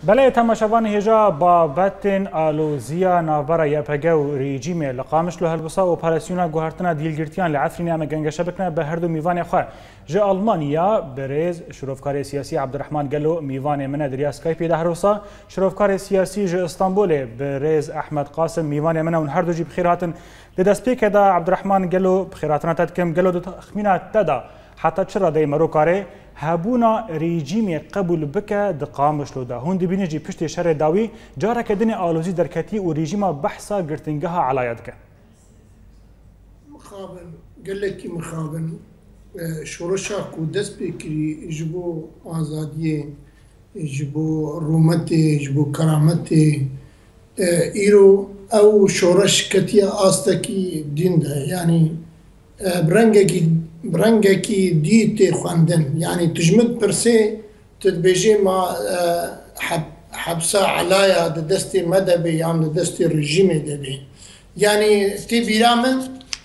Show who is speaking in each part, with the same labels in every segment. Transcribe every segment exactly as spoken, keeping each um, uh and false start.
Speaker 1: بله تماشاوان هجا با بتن آلوزیا نابرا یپگه و ریجیمه لقامش له هلبسا و پارسیونا گوهرتنا دیلگرتیان لعفرین ام گنگشه بکنه به هر دو میوان خواه جه آلمانیا برز شروفکار سیاسی عبدالرحمن گلو میوان من دریا سکایپی ده روسا شروفکار سیاسی جه استانبول برز احمد قاسم میوان من اون هر دو جی بخیراتن ده دست پیک دا عبدالرحمن گلو بخیراتنا تدکم گلو دو تخمینات تدا حتی چرا دی مرو کاره هبونا رژیم قبول بکه دقامش لوده هون دبینه جی پشت شر داوی جاره که دن آلوزی درکتی و رژیم بحثا گرتنگها علایت که
Speaker 2: مخابن گلکی مخابن شورشا کو دست بکری جبو آزادی جبو رومت جبو کرامت ایرو او شورش کتی آستکی دین ده یعنی برنگکی برنگکی دیت خواندن یعنی تجمد پرسه تدبیجی ما حب حبسا علایا دست مدبی یا دست رژیم دبی یعنی تی بیرامن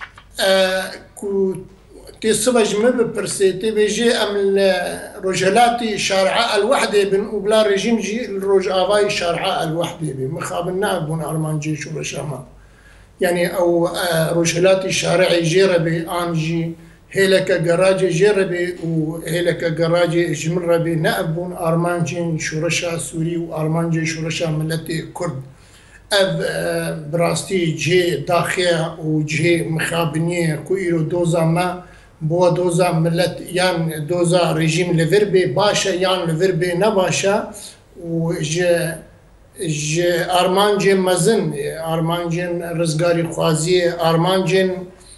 Speaker 2: کو تی صبح جمع بپرسه تی بیجی ام رجلاتی شارعه الوحده بن وبلا رژیم جی الرج آوای شارعه الوحده بی مخابن نابون آلمان شو رشاما يعني أو رجلات الشارع جربي أنجي هيلك جراج جربي وهيلك جراج جمربي نأبون أرمانجين شورشا سوري وأرمانجين شورشا ملتي كرد أب براستي جي داخية وجي مخابنية كويرو دوزا ما بو دوزا ملت يان دوزا رجيم لفربي باشا يان لفربي نباشا وجي ج آرمانجی مزن آرمانجین رزگاری خوازی آرمانجین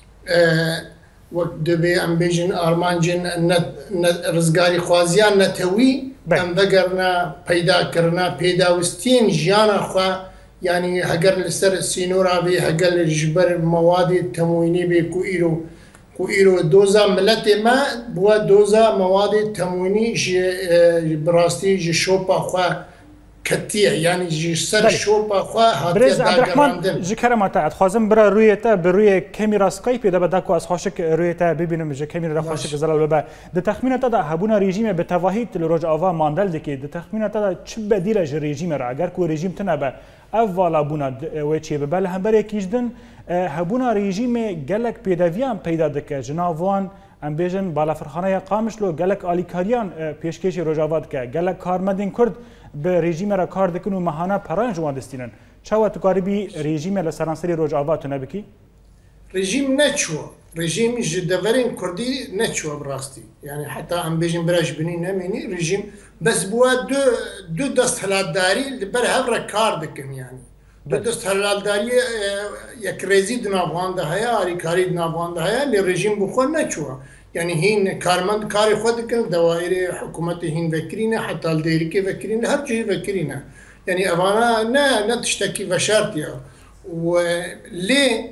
Speaker 2: وقت دبی ام بیجن آرمانجین رزگاری خوازیان نتوی ام بگرنا پیدا کرنا پیداوستین جیانا خوا یعنی هگر لسر سینورا بی هگر جبر مواد تموینی بی کو ایرو کو ایرو دوزا ملت ما بوا دوزا مواد تموینی ج براستی ج شوپا خوا كتير يعني جي سر شوبا خوا
Speaker 1: برز عبدالرحمن جي كرماتا خوازم برا رويتا بروي كاميرا سكايب دا بداكو از خوشك رويتا ببينم جي كاميرا دا خوشك زلال ببا د تخمينه دا هبونا ريجيم بتواهيت لروج آوا ماندل دكي د تخمينه دا چ بديل ج ريجيم را اگر کو ريجيم تنبا اولا بونا وچي ببل هم بري كيجدن هبونا ريجيم گلك پيداويان پیدا دك جناوان ام بیژن بالا فرخانه قامش لو گلک آلیکاریان پیشکشی روجاوات که گلک کارمدین کرد به رژیم را کار دکن و مهانه پران جوان دستینن چاوه تو کاری رژیم لسرانسری روجاوات نبکی؟
Speaker 2: رژیم نچوه رژیم جدورین کردی نچوه براستی یعنی حتی ام بیژن براش بنی نمینی رژیم بس بوا دو دو دست هلالداری بر هر کار دکن یعنی دو دست هلالداری یک رزی دنابوان ده هیا آریکاری دنابوان ده هیا لی رژیم بخور نچوه يعني هين كارمند كاري خود كن دوائر حكومت هين فكرينا حتى الديريكي فكرينا هر شيء فكرينا يعني أبانا نا نا تشتكي فشارتيا وليه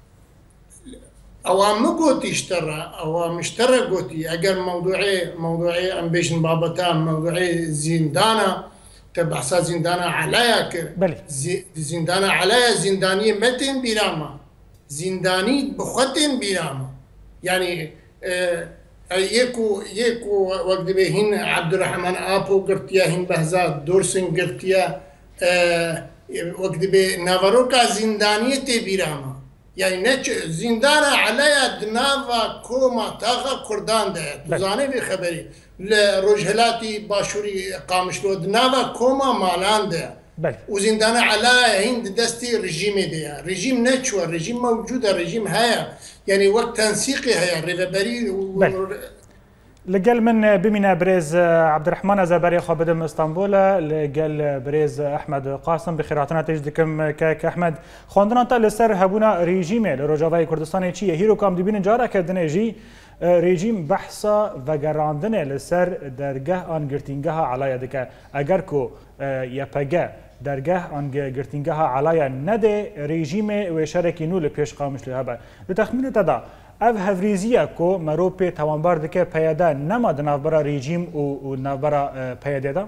Speaker 2: أوام قوتي اشترى أوام اشترى قوتي أجر موضوعي موضوعي أم بيشن بابتان موضوعي زندانا تبع زندانا عليا
Speaker 1: بلي
Speaker 2: زندانا عليا زندانية متن بيراما زنداني بخطن بيراما يعني يكو يكو وقت بهن عبد الرحمن آبو قرتيا هن بهزاد دورسن قرتيا وقت به نافروكا زندانية تبيراما يعني نتش زندانا عليا دنافا كوما تاغا كردان ده تزاني بخبري لرجهلاتي باشوري قامشلو دنافا كوما مالان ده وزندانا عليا هند دستي رجيم ده رجيم نتشوى رجيم موجودة رجيم هيا يعني وقت تنسيقي هيا ريفابري و...
Speaker 1: لقال من بمنا بريز عبد الرحمن زبري خابدم اسطنبول لقال بريز احمد قاسم بخيراتنا تجدكم كاك احمد خواندنا تا لسر هبونا ريجيمه لروجاوي كردستان چي هيرو كام دبين جارا كدنه جي ريجيم بحثا وگراندنه لسر درگاه ان گرتینگها علای دکه اگر کو یپگه درگاه آن گرتینگها علای نده رژیم و شرکی نول پیش قامش لهبه لتخمین تدا اف هفریزیه کو مروپ توانبار دکه پیاده نماد نافبرا رژیم و نافبرا پیاده دا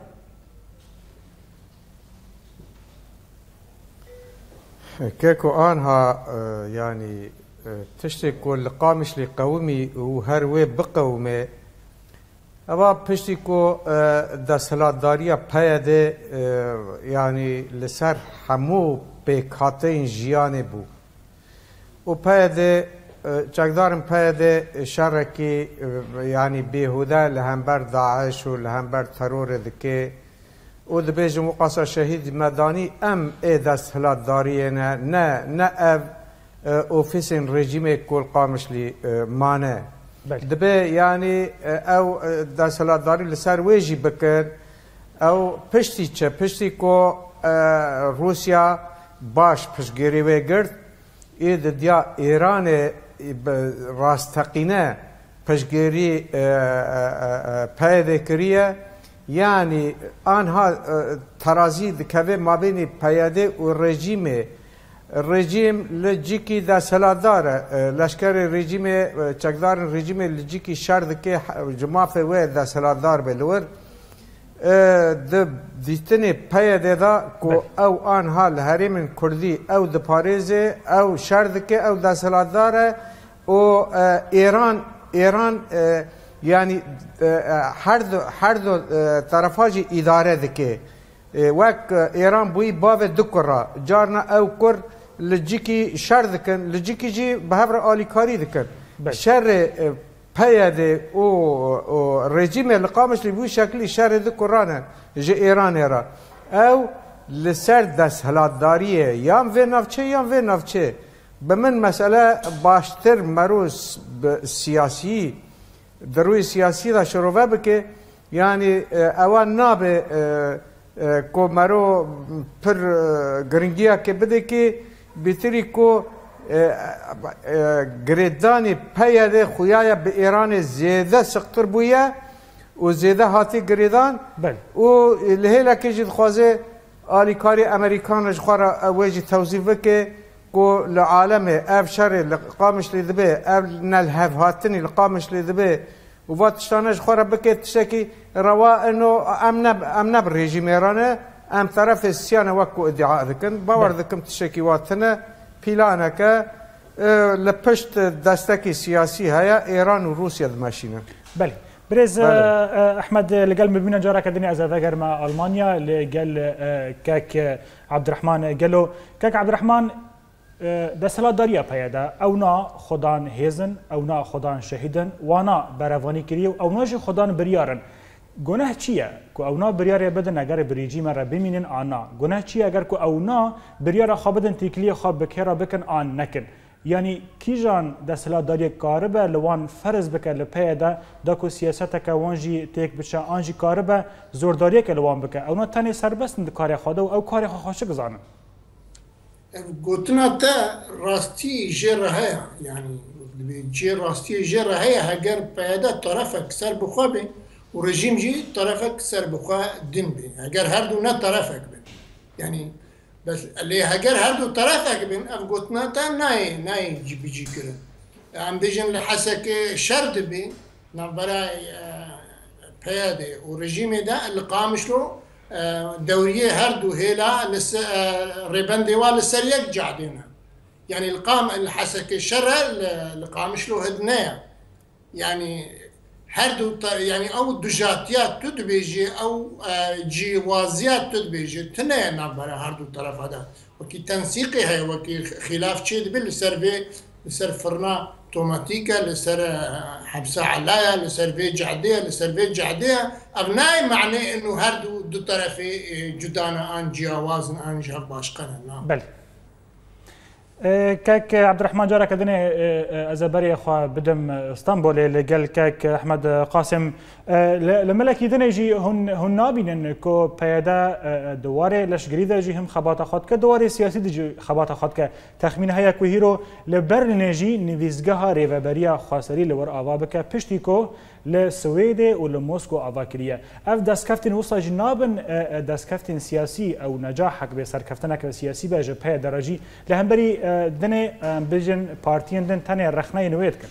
Speaker 3: كيكو آنها يعني تشتكي القامش لقومي وهروي بقومي اما پشتی کو دستهلاتداری پیاده یعنی لسر همو پیکاته جیانه بو و پیاده چکدارم پیاده شرکی یعنی بیهوده لهمبر داعش و لهمبر ترور دکه و دبیج مقاصد شهید مدانی ام ای دستهلاتداری نه نه نه اف اوفیسین رژیم کل قامشلی مانه دبی یعنی او دستهلاتداری لسر ویجی بکر او پشتی چه پشتی کو روسیا باش پشگیری وی گرد اید دیا ایران راستقینه پشگیری پیدا کریه یعنی آنها ترازی دکوه مابین پیاده و رژیم رژیم لجیکی دستهلاتدار لشکر رژیم چکدار رژیم لجیکی شرد که جماعت و دستهلاتدار بلور د دیتنی پیاده دا کو او آنها لحریم کردی او د پاریز او شرد که او دستهلاتدار و ایران ایران یعنی هر دو هر دو طرفاجی اداره دکه وک ایران بوی باو دکرا جارنا او کر لجیکی شر دکن لجیکی جی بهبر آلیکاری دکن شر پیاده او رژیم لقامش لی بوی شکلی شر دکرانه جی ایران را او لسر دستهلاتداریه یام و نفچه یام و نفچه به من مسئله باشتر مروز سیاسی دروی سیاسی دا شروع بکه یعنی اوان نابه کو مرو پر گرنگیا که بده که بیتری کو گریدانی پیاده خویای به ایران زیده سقطر بویه و زیده هاتی گریدان و لحیله که جد خوازه آلیکاری امریکانش خوارا اویجی توضیح بکه کو لعالم اف شر لقامش لدبه اف نلهف هاتني لقامش لدبه وفاتشتانش خورا بكت تشكي روا انه ام نب ام نب ريجيم ايران ام طرف السيانه وكو ادعاء ذكن باور ذكم تشكي واتنا بلانك اه لبشت دستكي سياسي هيا ايران وروسيا دماشينا
Speaker 1: بله بريز اه احمد لقال مبينا جارا كدني از ذكر مع المانيا لقال اه كاك عبد الرحمن قالوا كاك عبد الرحمن دستهلاتداری پیاده او نا خودان هیزن او نا خودان شهیدن وانا بروانی کریو او ناجی خودان بریارن گناه چیه که او نا بریار بدن اگر بریجیم را بمینن آنا گناه چیه اگر که او نا بریار خواب بدن تیکلی خواب بکیرا بکن آن نکن یعنی کی جان دستهلاتداری کاربه لوان فرض بکن لپیاده داکو سیاست که وانجی تیک بچه آنجی کاربه زورداری که لوان بکن او نا تنی سربستن کار خواده و او کار خواه گذارن
Speaker 2: گوتنا تا راستی جر هیا یعنی جر راستی جر هیا هگر پیاده طرفک سر بخواه و رژیم جی طرفک سر بخواه دین بین اگر هر دو نه طرفک بین یعنی بس اللي هگر هر دو طرفک بین اف گوتنا تا نای نای جی بی جی کرن ام بیجن لحسک شرد بین نبرای پیاده و رژیم ده اللي قامش له دورية هردو هيلا لس ريبان ديوال السريق جعدينها يعني القام الحسك الشر القامش له هدنايا يعني هردو يعني او دجاتيات تدبيجي او جوازيات تدبيجي تنايا نابرا هردو طرف هذا وكي تنسيقي هي وكي خلاف شيء بالسرفي لسر فرنا توماتيكا لسر حبسة علايا لسر في جعدية لسر في جعدية أبنائي معنى إنه هردو دو طرفي جدانا آن جاوازن آن جاب باشقنا نعم
Speaker 1: بل كاك عبد الرحمن جارك دني أزبري أخو بدم اسطنبول اللي قال كاك أحمد قاسم لملك دني يجي هن هن نابين كو بيدا دواري لش جريدة يجي هم خباطة خد كدواري سياسي دي خباطة خد كتخمين هيا كوهيرو لبرنيجي نفيزجها ريفابريا خاسري لور أوابك بشتيكو لسويد ولموسكو أفاكرية أف داسكفتين وصل جنابن داسكفتين سياسي أو نجاحك بسر كفتنك سياسي بجا بها درجي لهم بري دني بيجن بارتين دن تاني رخناي نويتكن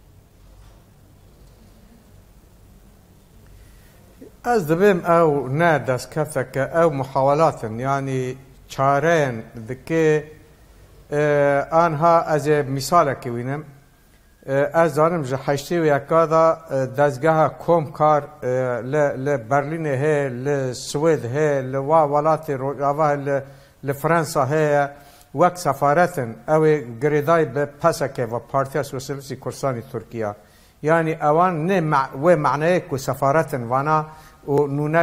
Speaker 3: از دبیم او نه داسكفتك او محاولات يعني چارين دكي آنها از مثالك وينم از دارم جه حشتی و یکا دا دزگاه کوم کار لبرلین هی لسوید هی لوا ولات روجاوه لفرانسا هی وقت سفارتن او گریدای به پسکه و پارتیا سوسیالیستی کردستانی ترکیه یعنی اوان نه مع و معنی که سفارتن وانا و نونر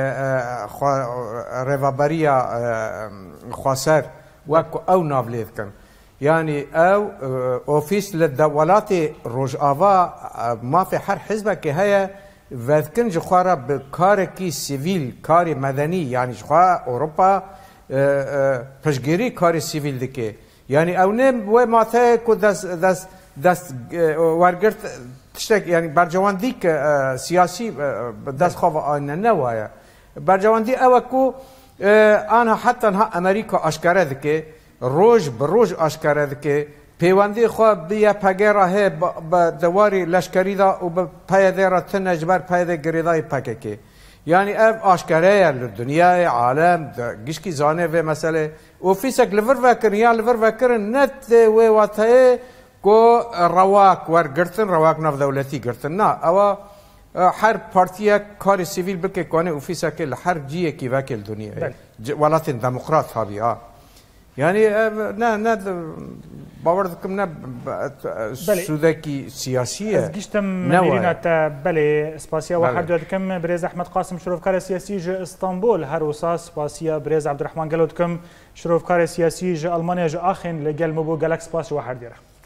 Speaker 3: روابریا خاصر وقت او نابلید کن يعني او اوفيس للدولات روجافا ما في حر حزبه كهيا وذكن جخوارا بكاركي سيفيل كاري مدني يعني جخوا اوروبا پشگیری کاری سیویل دکه يعني او نم و ماته کو دس دس دس ورگرت تشتك يعني برجواندی که سیاسی دست خواه آنه نوایا برجواندی او کو آنها حتی امریکا اشکره دکه روز بروز آشکار دکه پیوندی خو بیا پگیره هی با دواری لشکری دا و با پیاده را تنجبر پیاده گریدای پکه یعنی اف آشکاره دنیای عالم گشکی زانه و مسئله اوفیسک لور وکر یا لور وکر نت و واتای کو رواق ورگرتن رواق نف دولتی گرتن نه او هر پارتیا کار سیویل بکه کنه اوفیسک هر جیه کی وکل دنیای ولات دموکرات هابی ها يعني نه نه باور دكم نه سوداكي سياسيه
Speaker 1: از گشتم مدينه بله سپاسيا واحد دكم بريز احمد قاسم شروفكار سياسي ج اسطنبول هر وساس سپاسيا بريز عبد الرحمن قالو دكم شروفكار سياسي ج المانيا ج اخن لقال مبو جالاكس باس واحد ديره